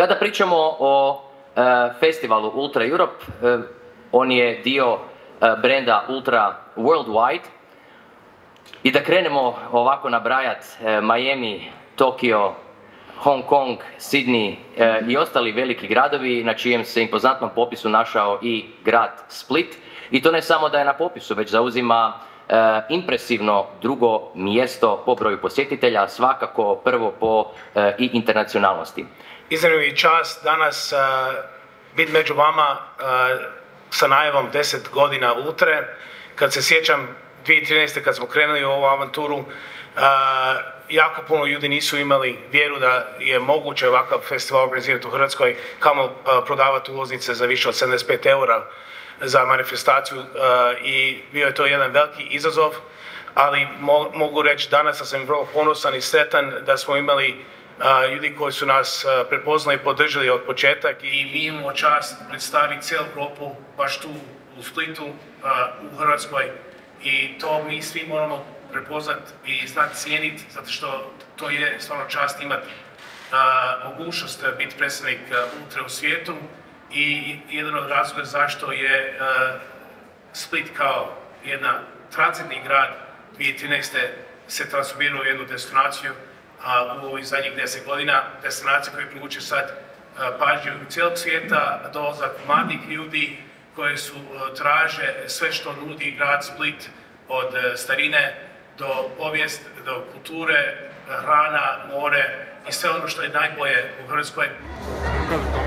Kada pričamo o festivalu Ultra Europe, on je dio brenda Ultra Worldwide. I da krenemo ovako nabrajati Miami, Tokio, Hong Kong, Sydney i ostali veliki gradovi na čijem se impozantnom popisu našao i grad Split. I to ne samo da je na popisu, već zauzima impresivno drugo mjesto po broju posjetitelja, svakako prvo po i internacionalnosti. Iznimno mi je čast danas biti među vama sa najavom 10 godina Ultre. Kad se sjećam 2013. kad smo krenuli u ovu avanturu, jako puno ljudi nisu imali vjeru da je moguće ovakav festival organizirati u Hrvatskoj, kamo prodavati ulaznice za više od 75 eura za manifestaciju i bio je to jedan veliki izazov, ali mogu reći danas da sam vrlo ponosan i sretan da smo imali ljudi koji su nas prepoznali i podržali od početak i mi imamo čast predstaviti cijelu Europu baš tu u Splitu, u Hrvatskoj i to mi svi moramo prepoznati i znati cijeniti zato što to je stvarno čast imati mogućnost biti predstavnik Ultre u svijetu i jedan od razloga zašto je Split kao jedna tranzitni grad 2013. se transformirao u jednu destinaciju u ovih zadnjih 10 godina, destinacija koja privuče sad pažnju cijelog svijeta, dolazak mladih ljudi koji su traže sve što nudi grad Split od starine do povijest, do kulture, hrana, more i sve ono što je najbolje u Hrvatskoj.